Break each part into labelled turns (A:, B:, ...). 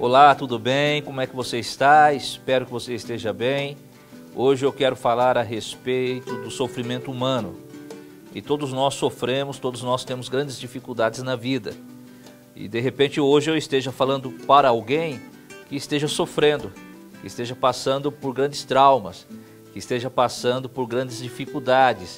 A: Olá, tudo bem? Como é que você está? Espero que você esteja bem. Hoje eu quero falar a respeito do sofrimento humano. E todos nós sofremos, todos nós temos grandes dificuldades na vida. E de repente hoje eu esteja falando para alguém que esteja sofrendo, que esteja passando por grandes traumas, que esteja passando por grandes dificuldades.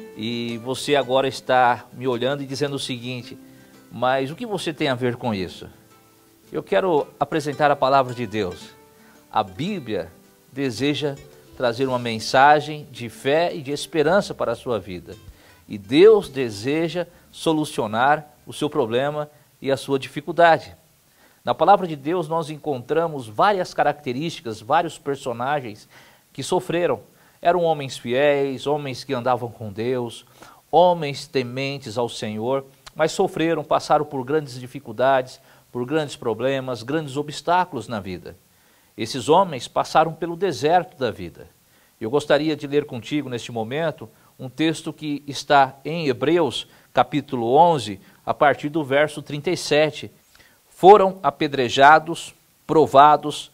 A: E você agora está me olhando e dizendo o seguinte: mas o que você tem a ver com isso? Eu quero apresentar a palavra de Deus. A Bíblia deseja trazer uma mensagem de fé e de esperança para a sua vida. E Deus deseja solucionar o seu problema e a sua dificuldade. Na palavra de Deus nós encontramos várias características, vários personagens que sofreram. Eram homens fiéis, homens que andavam com Deus, homens tementes ao Senhor, mas sofreram, passaram por grandes dificuldades, por grandes problemas, grandes obstáculos na vida. Esses homens passaram pelo deserto da vida. Eu gostaria de ler contigo neste momento um texto que está em Hebreus, capítulo 11, a partir do verso 37. Foram apedrejados, provados,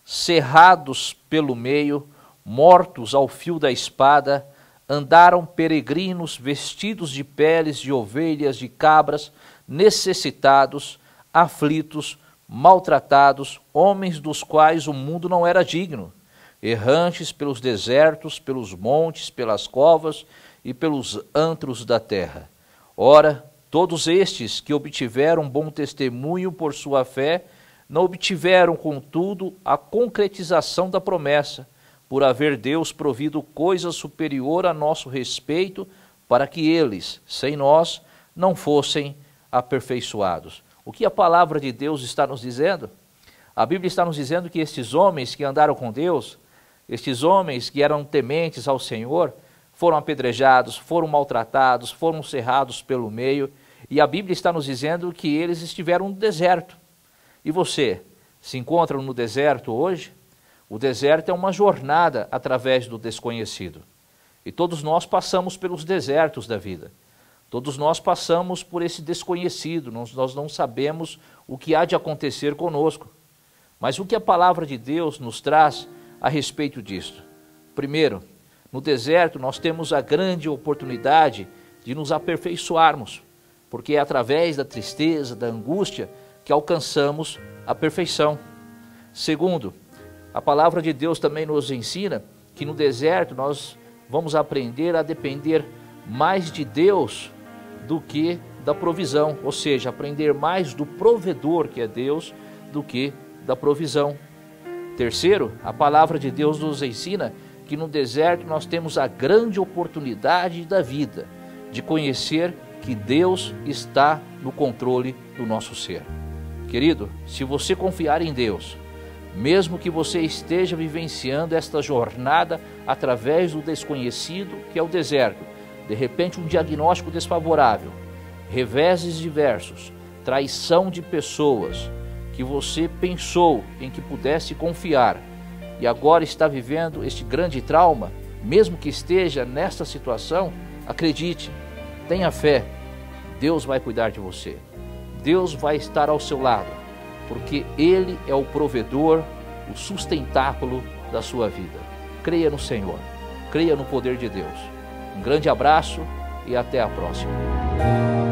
A: cerrados pelo meio, mortos ao fio da espada, andaram peregrinos vestidos de peles de ovelhas, de cabras, necessitados, aflitos, maltratados, homens dos quais o mundo não era digno, errantes pelos desertos, pelos montes, pelas covas e pelos antros da terra. Ora, todos estes que obtiveram bom testemunho por sua fé, não obtiveram, contudo, a concretização da promessa, por haver Deus provido coisa superior a nosso respeito, para que eles, sem nós, não fossem aperfeiçoados. O que a palavra de Deus está nos dizendo? A Bíblia está nos dizendo que estes homens que andaram com Deus, estes homens que eram tementes ao Senhor, foram apedrejados, foram maltratados, foram cerrados pelo meio, e a Bíblia está nos dizendo que eles estiveram no deserto. E você, se encontra no deserto hoje? O deserto é uma jornada através do desconhecido. E todos nós passamos pelos desertos da vida. Todos nós passamos por esse desconhecido, nós não sabemos o que há de acontecer conosco. Mas o que a palavra de Deus nos traz a respeito disto? Primeiro, no deserto nós temos a grande oportunidade de nos aperfeiçoarmos, porque é através da tristeza, da angústia, que alcançamos a perfeição. Segundo, a palavra de Deus também nos ensina que no deserto nós vamos aprender a depender mais de Deus do que da provisão, ou seja, aprender mais do provedor, que é Deus, do que da provisão. Terceiro, a palavra de Deus nos ensina que no deserto nós temos a grande oportunidade da vida, de conhecer que Deus está no controle do nosso ser. Querido, se você confiar em Deus, mesmo que você esteja vivenciando esta jornada através do desconhecido, que é o deserto, de repente um diagnóstico desfavorável, reveses diversos, traição de pessoas que você pensou em que pudesse confiar e agora está vivendo este grande trauma, mesmo que esteja nesta situação, acredite, tenha fé, Deus vai cuidar de você, Deus vai estar ao seu lado, porque Ele é o provedor, o sustentáculo da sua vida. Creia no Senhor, creia no poder de Deus. Um grande abraço e até a próxima.